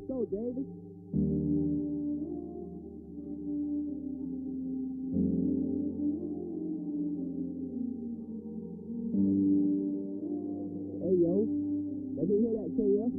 Let's go, Davis. Hey, yo. Let me hear that, KF.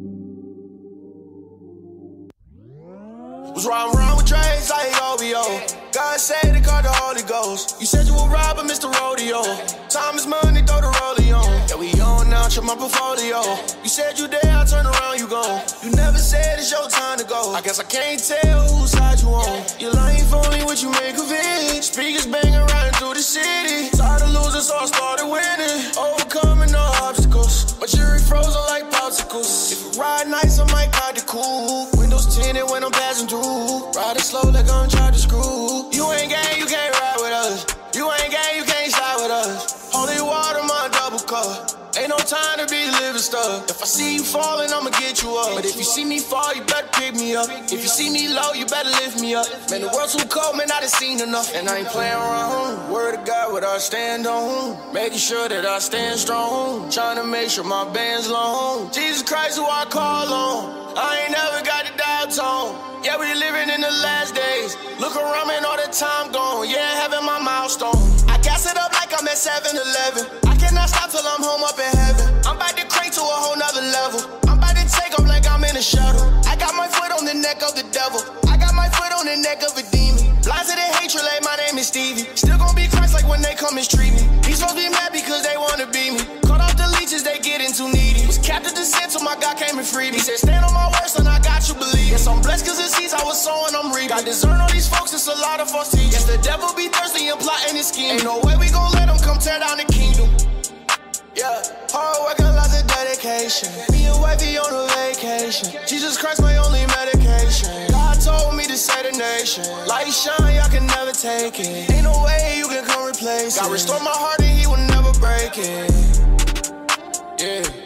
Was riding around with Dre's like OVO. God said they called the Holy Ghost. You said you were robbing Mr. Rodeo. Time is money, throw the rollie on. Yeah, we on now, check my portfolio. You said you there, I turn around, you gone. You never said it's your time to go. I guess I can't tell whose side you on. Your life only what you make of it. Speakers banging riding through the city. Tired of losing, so I started winning. Overcoming the obstacles. My jury frozen like popsicles. If you ride nice, I might got the cool. Windows tinted when I'm passing through. Riding slow like I'm trying to screw. You ain't gang, you can't ride with us. You ain't gang, you can't slide with us. Holy water, my double cup. Ain't no time to be living stuff. If I see you falling, I'ma get you up. But if you see me fall, you better pick me up. If you see me low, you better lift me up. Man, the world's too cold, man, I done seen enough. And I ain't playing around. Word of God, what I stand on. Making sure that I stand strong. Trying to make sure my band's long. Jesus Christ, who I call on. I ain't never got the dial tone. Yeah, we living in the last days. Look around, man, all the time gone. Yeah, having my milestone. I gas it up like I'm at 7-Eleven. I cannot stop till I'm home up in heaven. I'm about to crank to a whole nother level. I'm about to take off like I'm in a shuttle. I got my foot on the neck of the devil. I got my foot on the neck of a demon. Blind to the hatred, like my name is Stevie. Still gon' be Christ like when they come and treat me. He's supposed to be mad because they wanna be me. Cut off the leeches, they getting too needy. Was captive to sin till my God came and freed me. He said, stand on my words and I got you believe. Yes, I'm blessed cause the seeds I was sowing, I'm reaping. Got discern on these folks, it's a lot of false teachers. Yes, the devil be thirsty and plotting his scheme. Ain't no way we gon' let him come tear down the kingdom. Yeah, hard work and lots of dedication. Me and wifey on a vacation. Jesus Christ, my only medication. God told me to set a nation. Light shine, y'all can never take it. Ain't no way you can come replace it. God restore my heart and he will never break it. Yeah.